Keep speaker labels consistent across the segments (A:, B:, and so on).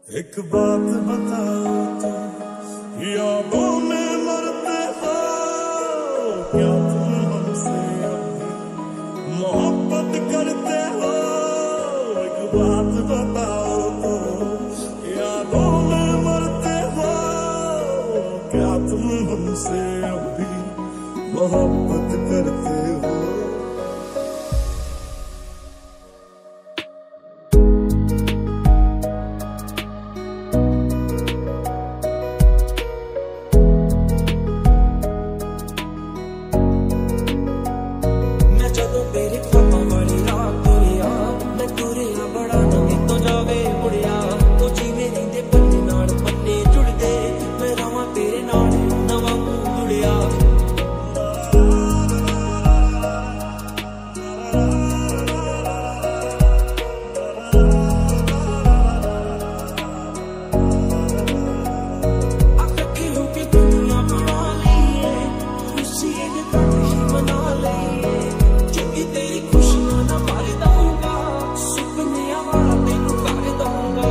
A: एक बात बताओ तो यादों में मरते हो क्या तुम हमसे मोहब्बत करते हो। एक बात बताओ तो यादों में मरते हो क्या तुम हमसे अभी मोहब्बत करते हो।
B: तेरे ख्वाबों वाली रात तुरिया मैं तुरिया बड़ा नवी तो जावे मुड़िया तो जीवे रहिंदे पन्ने नाल पन्ने जुड़दे मैं रवां तेरे नाल नवां जुड़िया। अखी होके दुनिया बना ली खुशी ने कट ही बना ली तेरी खुशियां ना भर दूंगा सुपनियां वाला तेनू कर दूंगा।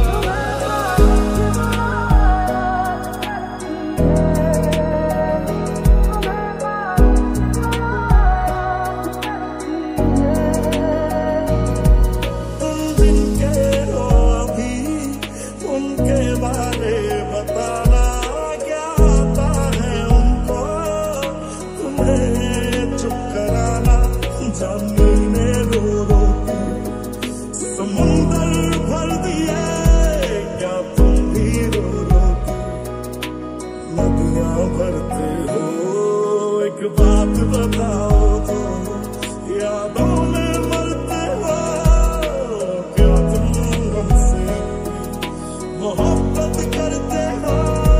A: तुम जिनके हो अभी उनके बारे बताना क्या आता है उनको तुम्हें चुप कराना। जमीने रो रो के समुंदर भर दिए क्या तुम भी रो रो के नदियां भरते हो। एक बात बताओ तो यादों में मरते हो क्या तुम हमसे मोहब्बत करते हो।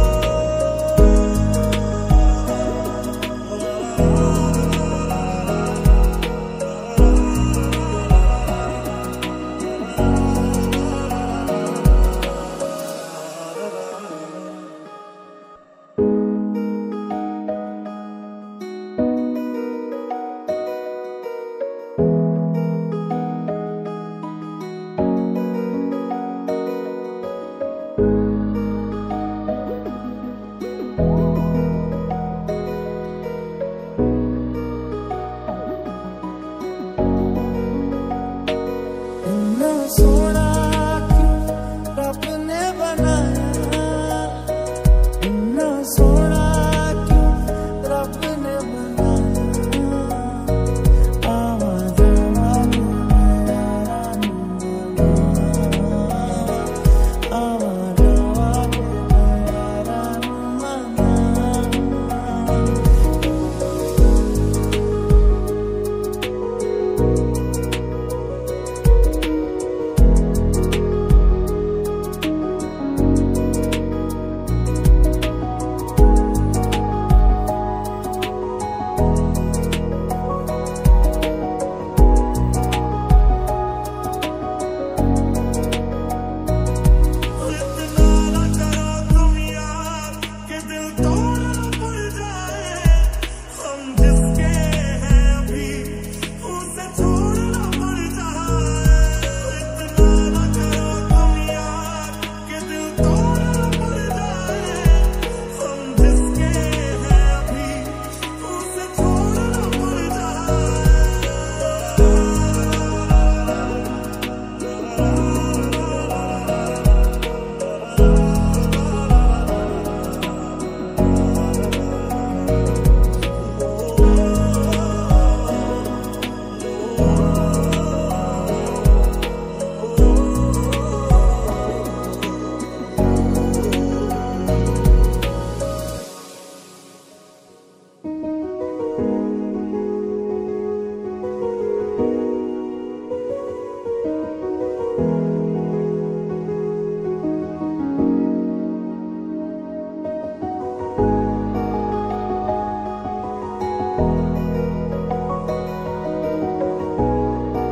B: सोना क्यों रब ने बनाया इतना सोना क्यों रब ने बनाया। आवा जावा आवा जावा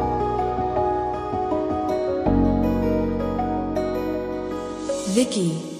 C: Vicky.